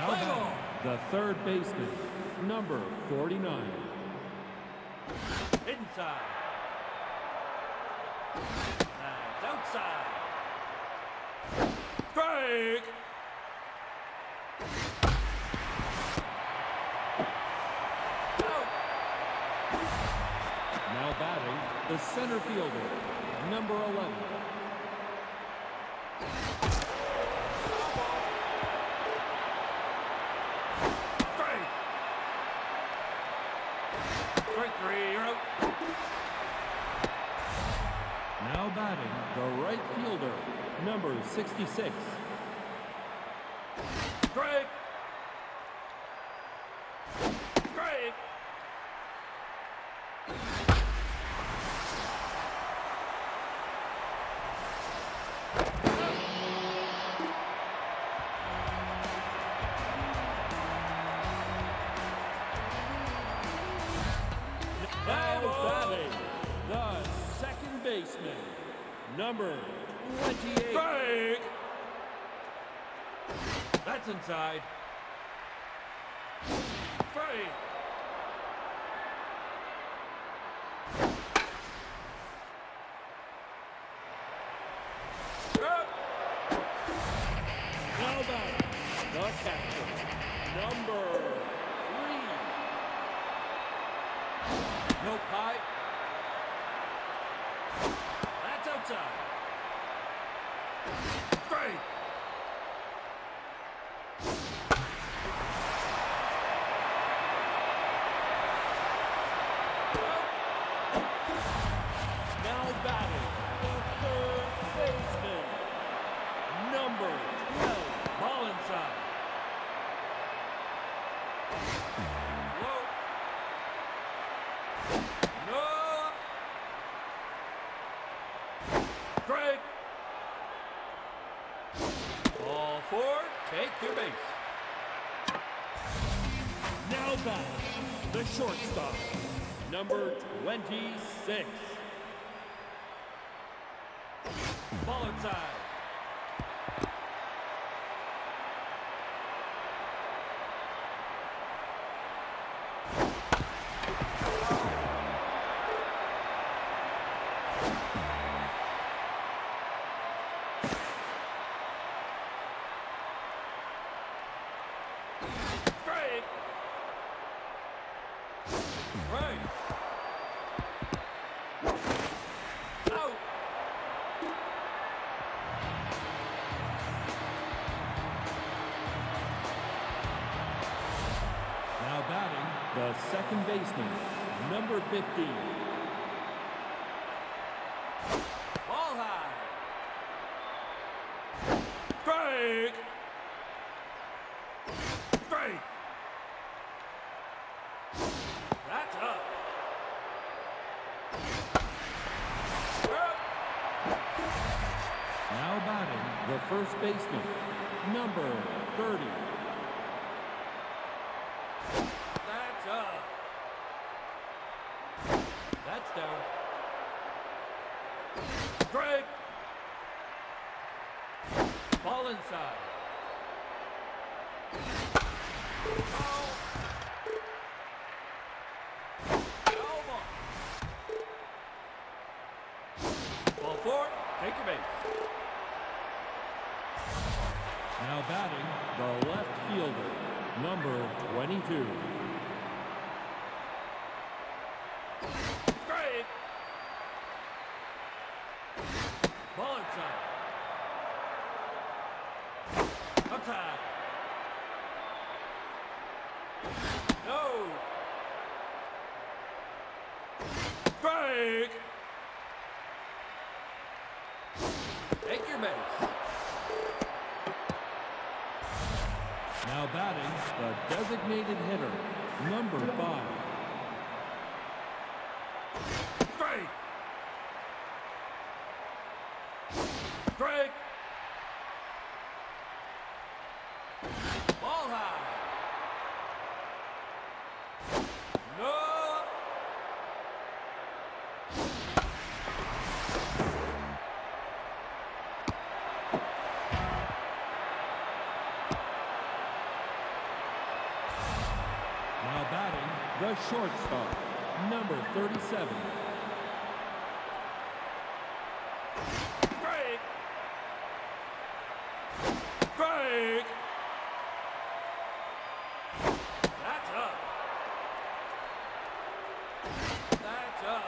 Now batting, the third baseman, number 49. Inside. That's outside. Strike. Out. Now batting, the center fielder, number 11. Strike three, you're out. Now batting, the right fielder, number 66. Strike. Strike. Now batting, the second baseman, number 28. Strike. That's inside. Strike. Now batting, the catcher, number 3. Nope, high. That's outside. Strike. Now batting, the third baseman, number 12. Ball inside. Low. No. Strike. Ball four. Take your base. Now batting, the shortstop, number 26. Ball inside. Strike. Right. Out. Now batting, the second baseman, number 15. Ball high. Strike. Strike. That's up. Up. Now batting, the first baseman, number 30. That's up. That's down. Strike. Ball inside. Foul. Foul ball. Ball four. Take your base. Now batting, the left fielder, number 22. Strike. Ball inside. Outside. No. Strike. Take your base. Now batting, the designated hitter, number 5. Strike. Strike. Ball high. No. Now batting, the shortstop, number 37. Strike. Strike. That's up. That's up.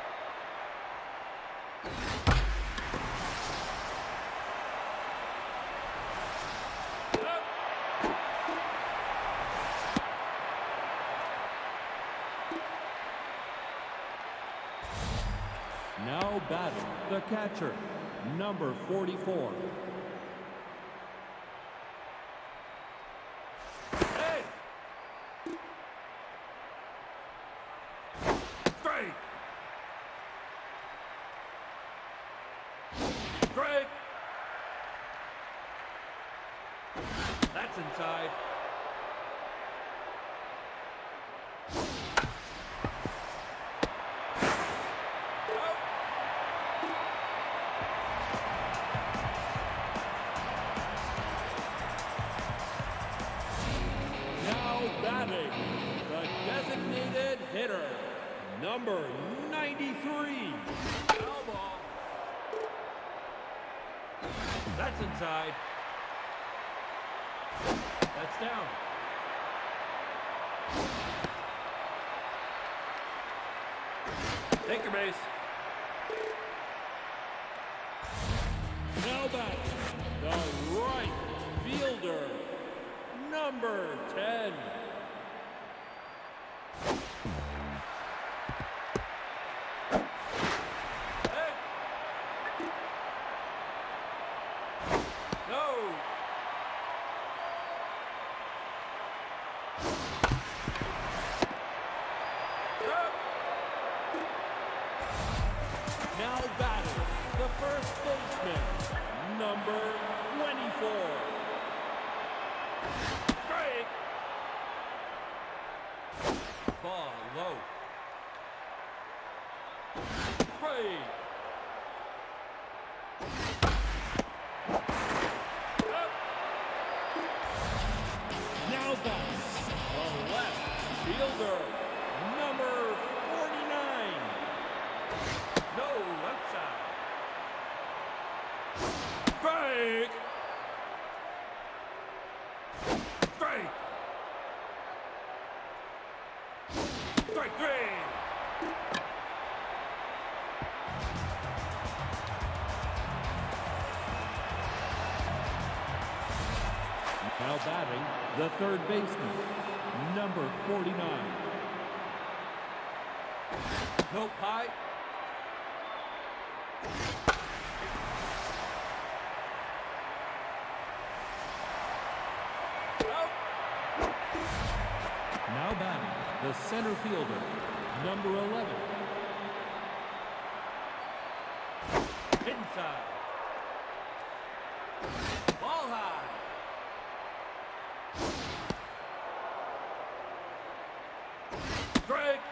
Now batting, the catcher, number 44. Hey! Strike! Strike! That's inside. Batting, the designated hitter, number 93. Foul ball. That's inside. That's down. Take your base. Now batting, the right fielder, number 10. Now batting, the first baseman, number 24. Strike. Ball low. Strike. Now batting, the left fielder, number 49. No, outside. Strike. Strike. Strike three. Now batting, the third baseman, number 49. Nope, high. Now batting, the center fielder, number 11. Inside. Ball high. Strike.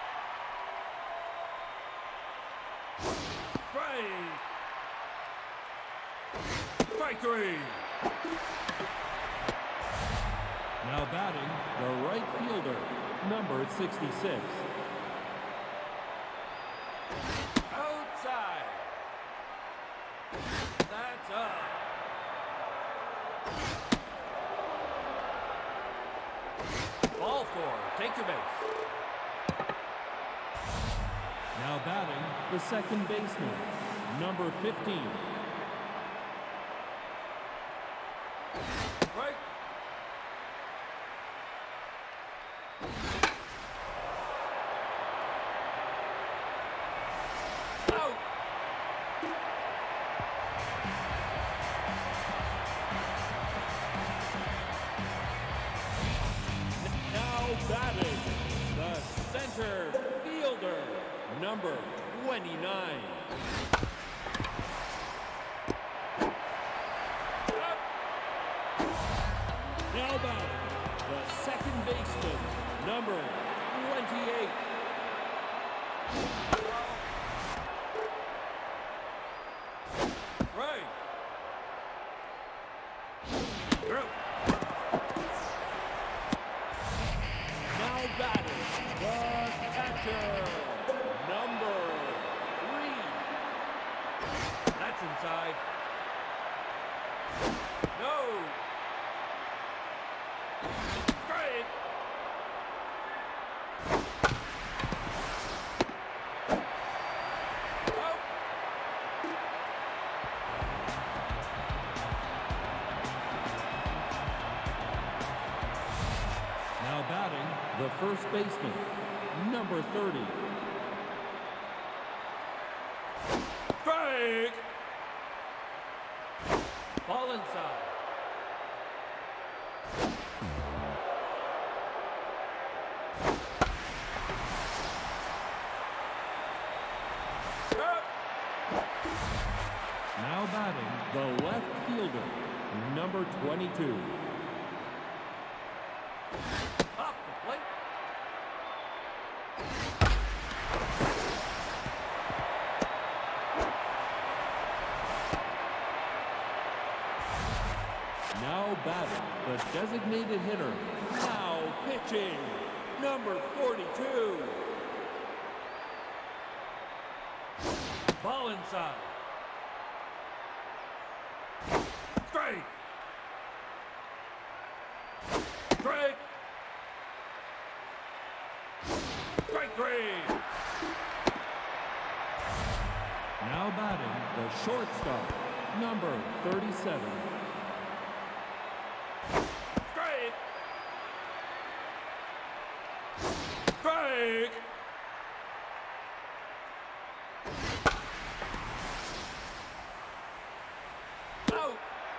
Strike. Strike three. Now batting, the right fielder, number 66. Outside. That's up. Ball four. Take your base. Now batting, the second baseman, number 15. Right. Out. Now batting, the center fielder, number 29. Now batting, the second baseman, number 28. Right. Through. Now the first baseman, number 30. Strike! Ball inside. Now batting, the left fielder, number 22. Off the plate. Now batting, the designated hitter. Now pitching, number 42. Ball inside. Strike. Strike. Strike three. Now batting, the shortstop, number 37. Strike. Strike. Out.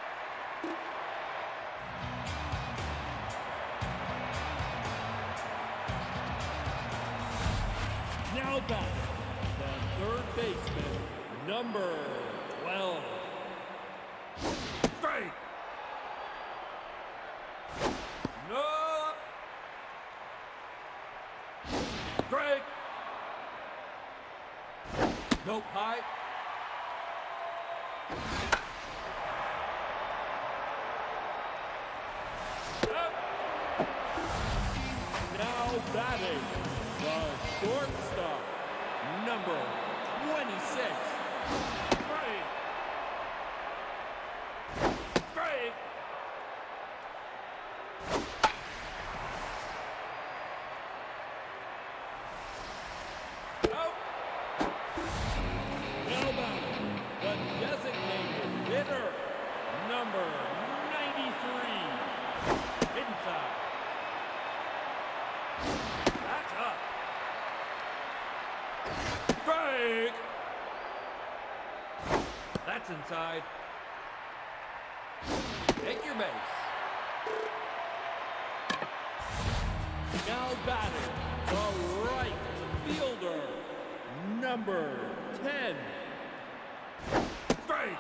Now batting, the third baseman, number 12. Strike. No. Strike. No pipe. Up. Now batting, the shortstop, number 26. Strike. Strike. Out. Now batting, the designated hitter, number 93. Inside. That's up. Strike. That's inside. Take your base. Now batting, the right fielder, number 10. Strike.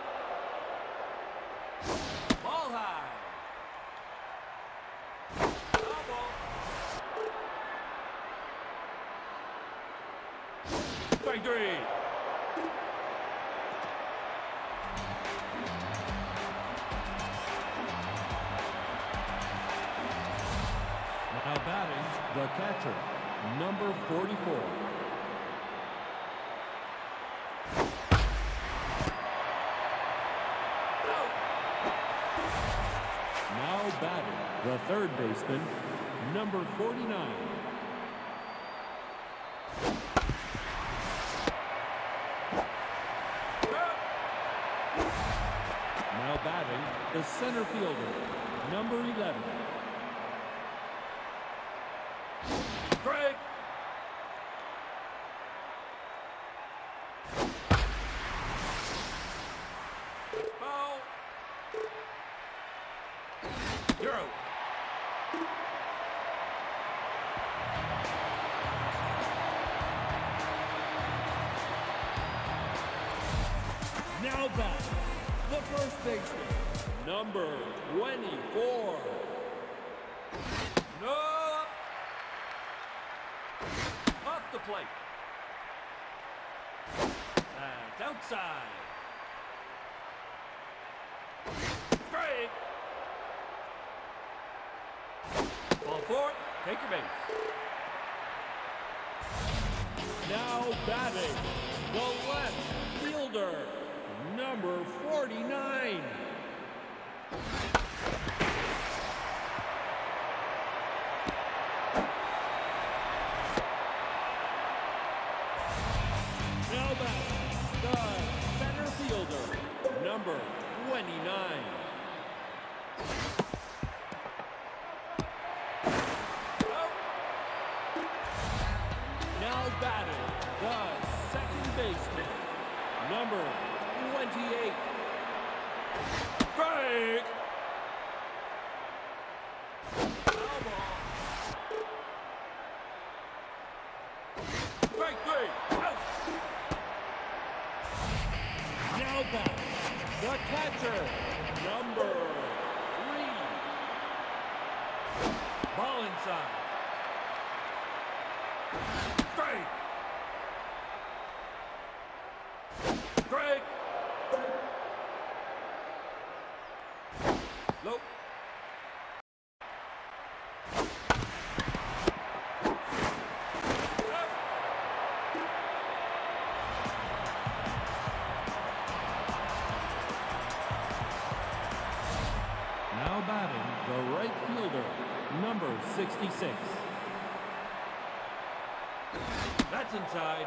Ball high. Foul ball. Strike three. Now batting, the catcher, number 44. Out. Now batting, the third baseman, number 49. Up. Now batting, the center fielder, number 11. Strike. Foul. You're out. Now batting, the first baseman, number 24. No. Off the plate. That's outside. Strike. Ball four. Take your base. Now batting, the left fielder, number 49. Now batting, the center fielder, number 29. Out. batting, the second baseman, number 28. Strike! Foul ball. Strike three. Out. Now back, the catcher, number 3. Ball inside. Strike. Strike. Low. Now batting, the right fielder, number 66. That's inside.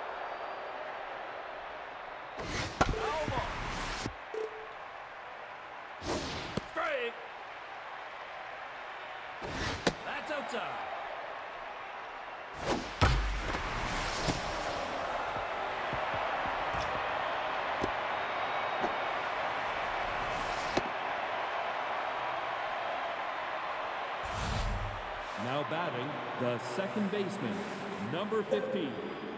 Foul ball. Strike. That's outside. Now batting, the second baseman, number 15.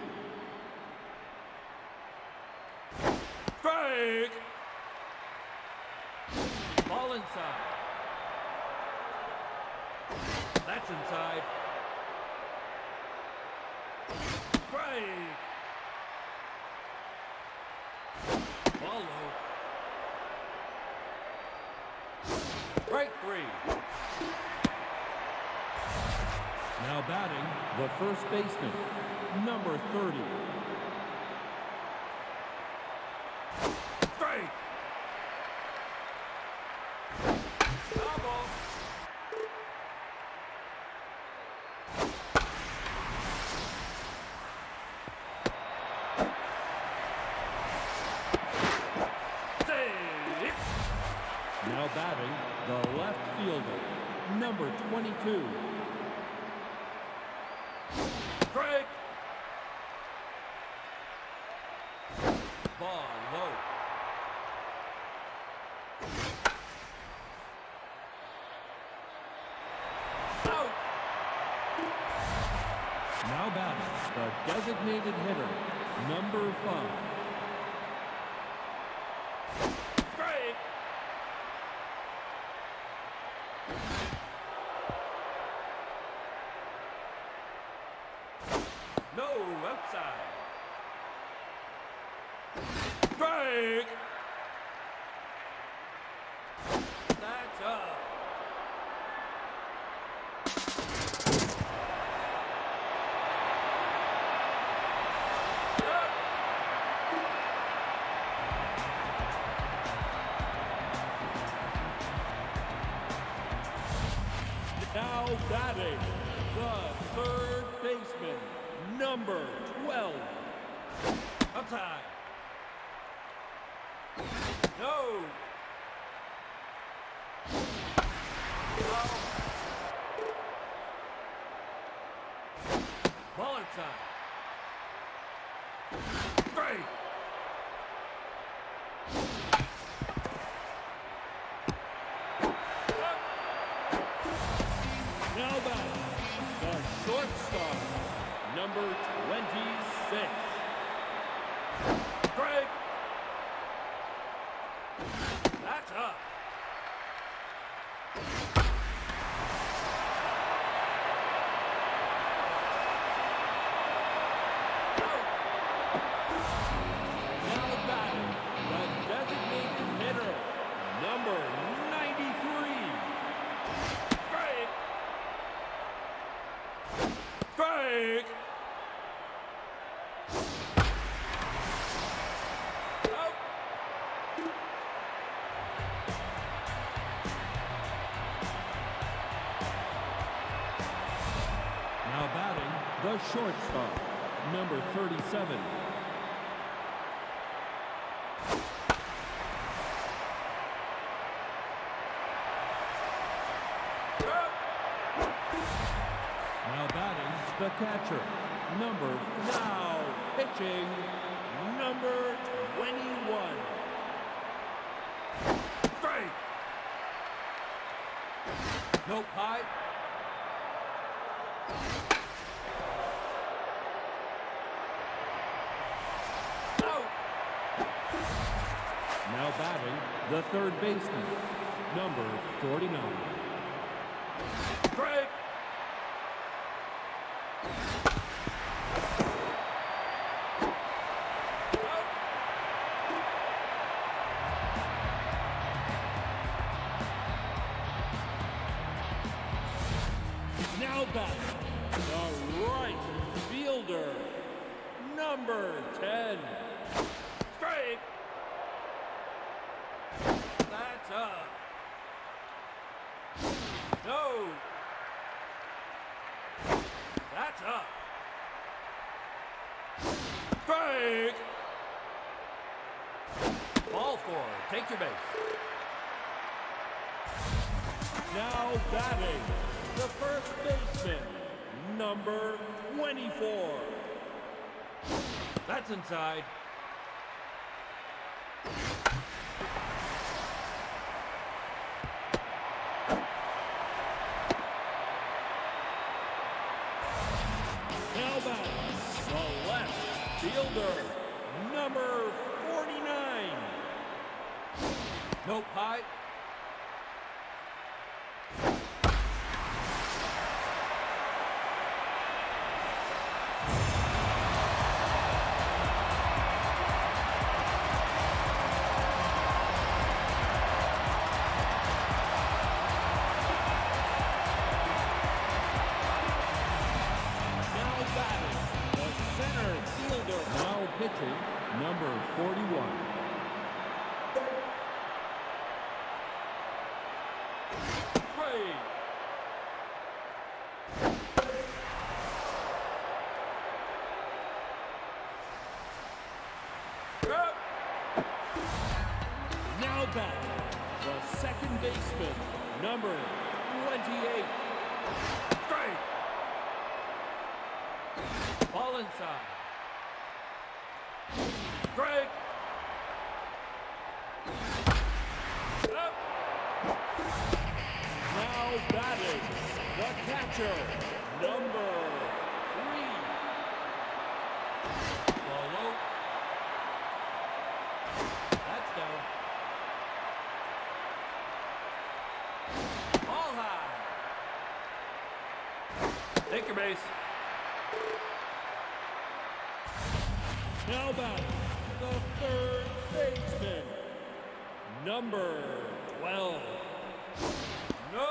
Strike. Ball inside. That's inside. Strike. Ball low. Strike three. Now batting, the first baseman, number 30. Strike. Foul ball. Save. Now batting, the left fielder, number 22. Strike. Ball low. Out. Now batting, the designated hitter, number 5. Strike. No, outside. Strike. That's up. Now batting, the third baseman, number 12. Outside. No. Foul. Ball inside. Strike. Now batting, the shortstop, number 26. Strike. That's up. Now batting, the designated hitter, number 93. Strike. Strike. Out. Now batting, the shortstop, number 37. Now batting, the catcher, Now pitching, number 21. Strike. Nope, high. Out. Now batting, the third baseman, number 49. Strike. Out. Now batting, the right fielder, number 10. Strike. That's up. No. That's up. Strike. Ball four, take your base. Now batting, the first baseman, number 24. That's inside. Now batting, the left fielder, number 49. Nope, high. Now batting, the center fielder. Now pitching, number 41. Strike. Up. Now batting, the second baseman, number 28. Strike. Ball inside. Strike. Up. Now batting, the catcher, number 3. Ball low. That's down. Ball high. Take your base. Now batting, the third baseman, number 12. No.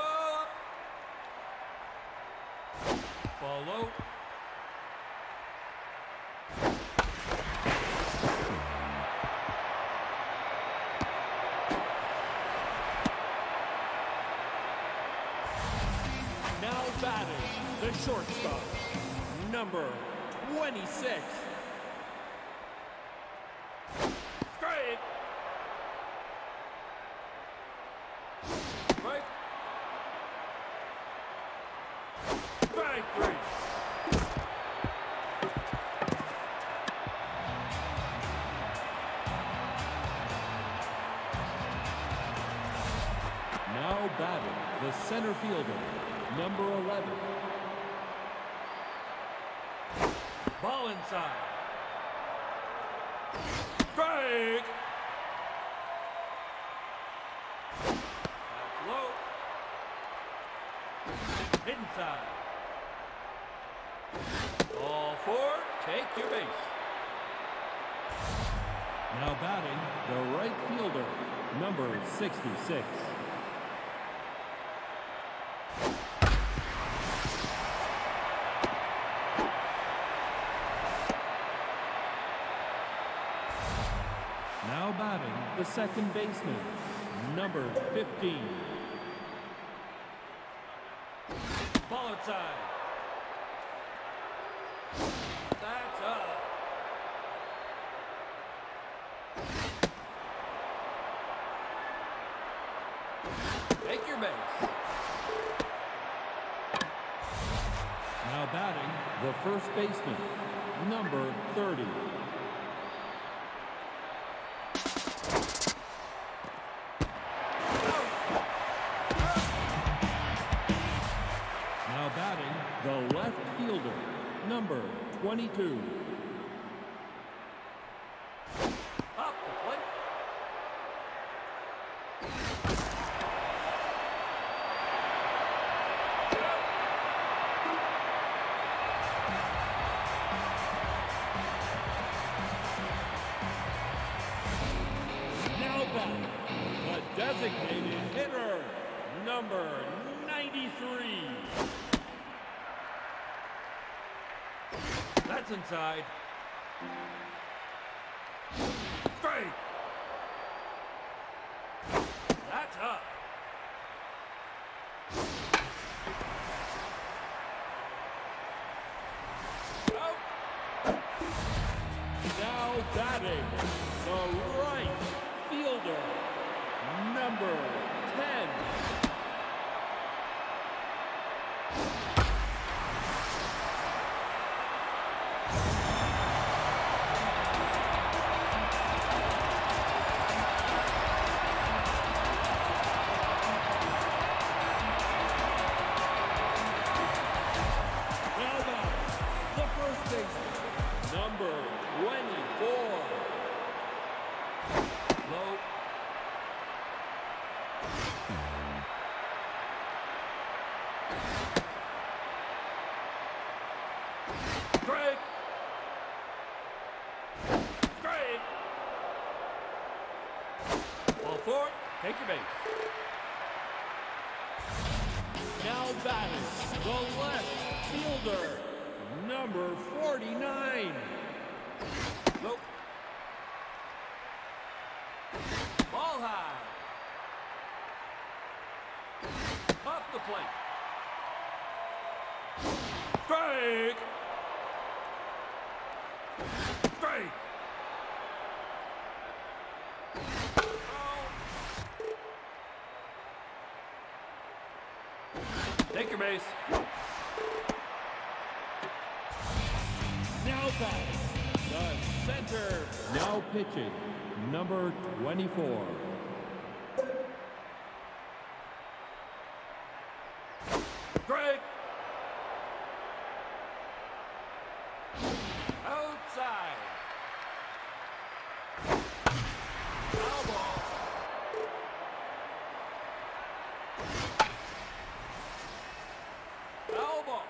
Ball low. Now batting, the shortstop, number 26. Strike. Strike. Strike three. Now batting, the center fielder, number 11. Ball inside. Strike. That's low. Inside. Ball four. Take your base. Now batting, the right fielder, number 66. Now batting, the second baseman, number 15. Ball outside. That's up. Take your base. Now Now batting, the first baseman, number 30. Now batting, the left fielder, number 22. Up the plate. Now batting, the designated hitter, number 93. That's inside. Straight. That's up. Out. Now batting, the right fielder, number 10. Now batting, the first baseman, number 24. Low. Straight. Straight. Ball four. Take your base. Now batting, the left fielder, number 49. Low. Ball high. Up the plate. Strike. Strike. Take your base. Now batting, the center. Now pitching, number 24. Strike. Outside. Foul ball. Foul ball.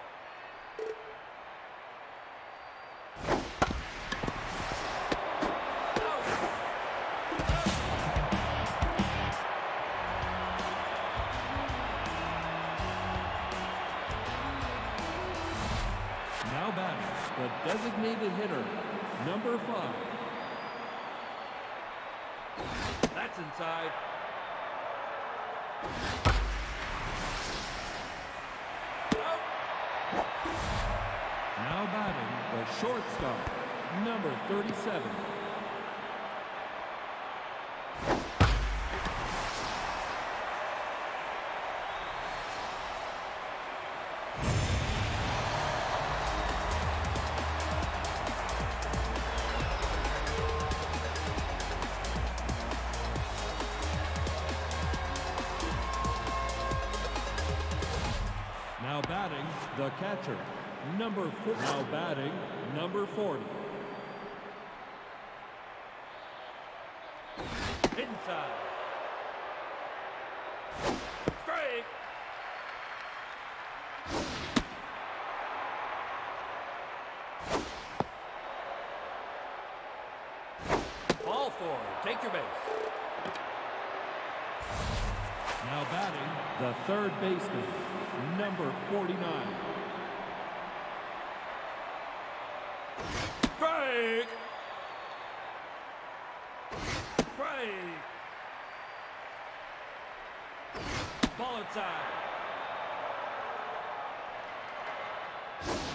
Now batting, the designated hitter, number 5. That's inside. Out. Now batting, the shortstop, number 37. Now batting, the catcher, number 4. Now batting, number 40. Inside. Strike. Ball four. Take your base. Now batting, the third baseman, number 49. Strike. Strike. Ball outside.